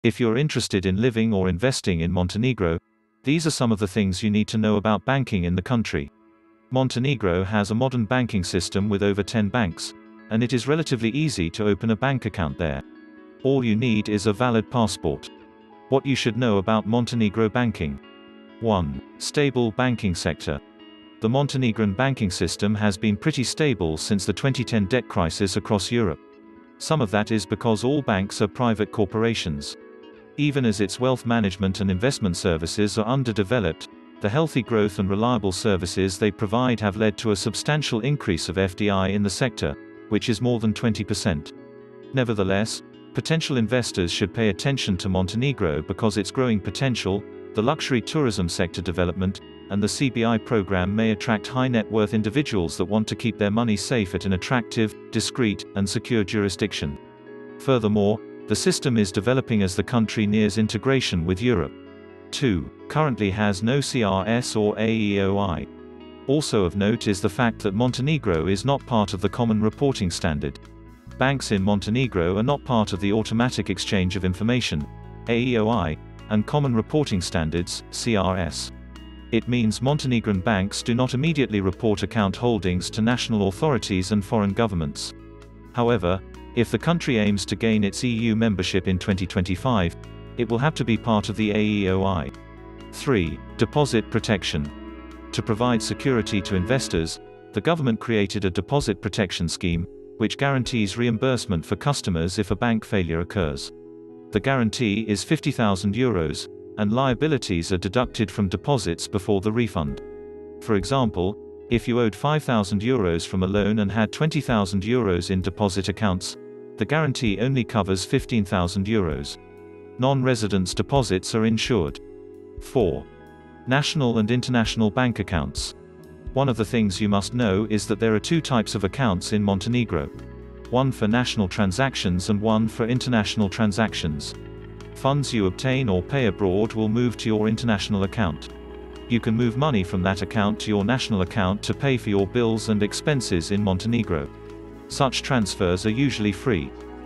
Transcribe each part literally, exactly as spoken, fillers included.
If you're interested in living or investing in Montenegro, these are some of the things you need to know about banking in the country. Montenegro has a modern banking system with over ten banks, and it is relatively easy to open a bank account there. All you need is a valid passport. What you should know about Montenegro banking. one. Stable banking sector. The Montenegrin banking system has been pretty stable since the twenty ten debt crisis across Europe. Some of that is because all banks are private corporations. Even as its wealth management and investment services are underdeveloped, the healthy growth and reliable services they provide have led to a substantial increase of F D I in the sector, which is more than twenty percent. Nevertheless, potential investors should pay attention to Montenegro because its growing potential, the luxury tourism sector development, and the C B I program may attract high net worth individuals that want to keep their money safe at an attractive, discreet, and secure jurisdiction. Furthermore, the system is developing as the country nears integration with Europe. two. Currently has no C R S or A E O I. Also of note is the fact that Montenegro is not part of the Common Reporting Standard. Banks in Montenegro are not part of the Automatic Exchange of Information, A E O I, and Common Reporting Standards, C R S. It means Montenegrin banks do not immediately report account holdings to national authorities and foreign governments. However, if the country aims to gain its E U membership in twenty twenty-five, it will have to be part of the A E O I. three. Deposit protection. To provide security to investors, the government created a deposit protection scheme, which guarantees reimbursement for customers if a bank failure occurs. The guarantee is fifty thousand euros, and liabilities are deducted from deposits before the refund. For example, if you owed five thousand euros from a loan and had twenty thousand euros in deposit accounts, the guarantee only covers fifteen thousand euros. Non-residents' deposits are insured. four. National and international bank accounts. One of the things you must know is that there are two types of accounts in Montenegro. One for national transactions and one for international transactions. Funds you obtain or pay abroad will move to your international account. You can move money from that account to your national account to pay for your bills and expenses in Montenegro. Such transfers are usually free.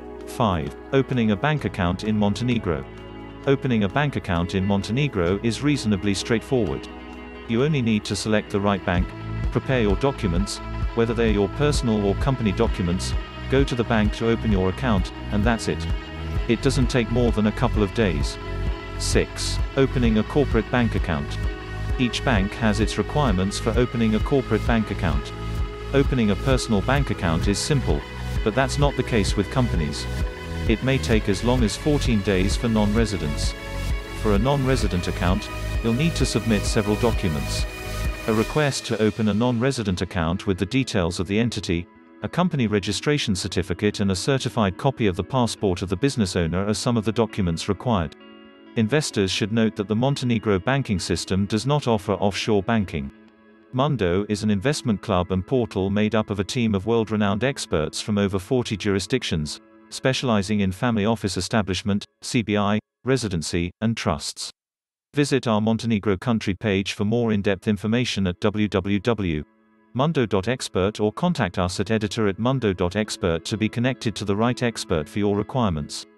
five. Opening a bank account in Montenegro. Opening a bank account in Montenegro is reasonably straightforward. You only need to select the right bank, prepare your documents, whether they're your personal or company documents, go to the bank to open your account, and that's it. It doesn't take more than a couple of days. six. Opening a corporate bank account. Each bank has its requirements for opening a corporate bank account. Opening a personal bank account is simple, but that's not the case with companies. It may take as long as fourteen days for non-residents. For a non-resident account, you'll need to submit several documents. A request to open a non-resident account with the details of the entity, a company registration certificate and a certified copy of the passport of the business owner are some of the documents required. Investors should note that the Montenegro banking system does not offer offshore banking. Mundo is an investment club and portal made up of a team of world-renowned experts from over forty jurisdictions, specializing in family office establishment, C B I, residency, and trusts. Visit our Montenegro country page for more in-depth information at w w w dot mundo dot expert or contact us at editor at mundo dot expert to be connected to the right expert for your requirements.